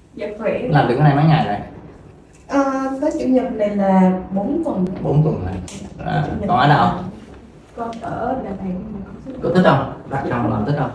Dạ khỏe. Làm được cái này mấy ngày rồi? Tới chủ nhật này là 4 tuần. 4 tuần rồi. Còn ở đâu? Con ở Đà Nẵng. Có thích không? Đặt không làm thích không?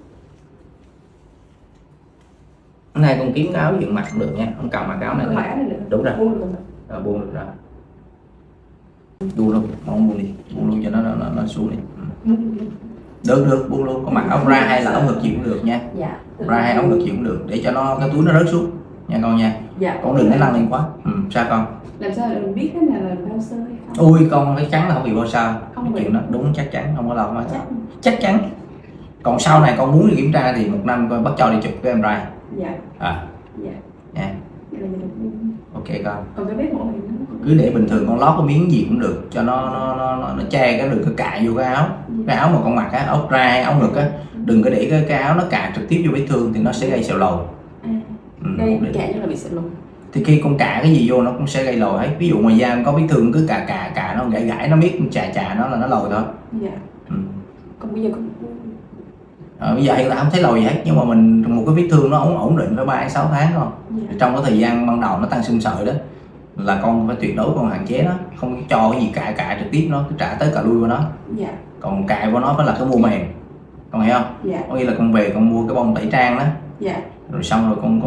Cái này con kiếm áo dựng mặt cũng được nha, không cầm mặc áo này. Mã này được. Đúng rồi. Buông được. Rồi buông được rồi. Buông luôn, không buông đi, buông luôn cho nó xuống đi. Được buông luôn, con mặc áo bra hay là áo ngực gì cũng được nha. Dạ. Bra hay áo ngực gì cũng được để cho nó cái túi nó rớt xuống nha con nha. Dạ. Con đừng có lăn lên quá. Sao con? Làm sao để mình biết cái nào là bao sơ hay không? Ui con chắc chắn là không bị bao sao. Không Cái chuyện đó đúng chắc chắn, không có lo mà. Chắc. Chắc chắn. Còn sau này con muốn đi kiểm tra thì 1 năm con bắt cho đi chụp cái MRI. Dạ. Dạ. Nha. Vậy là được. Ok con. Còn cái vết mổ này nó Cứ để bình thường con lót cái miếng gì cũng được cho nó che cái, đừng có cài vô cái áo. Cái áo mà con mặc á, áo bra hay áo ngực á, đừng có để cái áo nó cài trực tiếp vô vết thương thì nó sẽ gây sẹo lồi. Đây cạ như là bị sẹo lồi. Thì khi con cạ cái gì vô nó cũng sẽ gây lồi hết. Ví dụ ngoài da có vết thương cứ cà nó gãy nó miết chà nó là nó lồi thôi. Dạ. Còn bây giờ con bây giờ hiện tại không thấy lồi gì hết, nhưng mà mình một cái vết thương nó ổn định phải 3 đến 6 tháng thôi. Trong cái thời gian ban đầu nó tăng sưng sợi đó là con phải tuyệt đối con hạn chế nó, không cho cái gì cạ trực tiếp nó, cứ trả tới cà lui vào nó. Dạ. Còn cài vào nó phải là cái mua mềm, con hiểu không? Dạ. Có nghĩa là con về con mua cái bông tẩy trang đó. Dạ. Rồi xong rồi con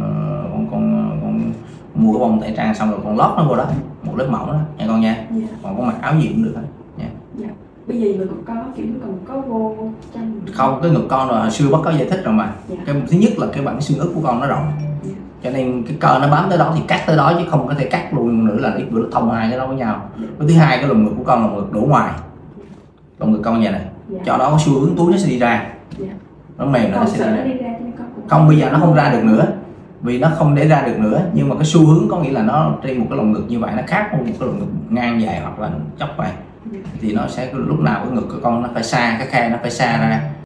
mua cái bông tẩy trang xong rồi con lót nó vô đó, một lớp mỏng đó nha con nha. Dạ. Còn con mặc áo gì cũng được hết nha. Dạ. Bây giờ mình còn có kiểu còn có vô trong Không, cái ngực con rồi hồi xưa bác có giải thích rồi mà. Dạ. Cái thứ nhất là cái bản xương ức của con nó rộng. Dạ. Cho nên cái cơ nó bám tới đó thì cắt tới đó chứ không có thể cắt luôn nữa là ít bữa nó thông hai cái đó với nhau. Cái thứ hai, cái lồng ngực của con là ngực đổ ngoài, lồng ngực con vậy này. Dạ. Cho đó có xu hướng túi nó sẽ đi ra. Dạ. Nó mềm là nó sẽ đi ra. Con Không, bây giờ nó không ra được nữa vì nó không để ra được nữa, nhưng mà cái xu hướng có nghĩa là nó trên một cái lồng ngực như vậy nó khác một cái lồng ngực ngang dài hoặc là chóc vậy. Thì nó sẽ lúc nào cái ngực của con nó phải xa, cái khe nó phải xa ra.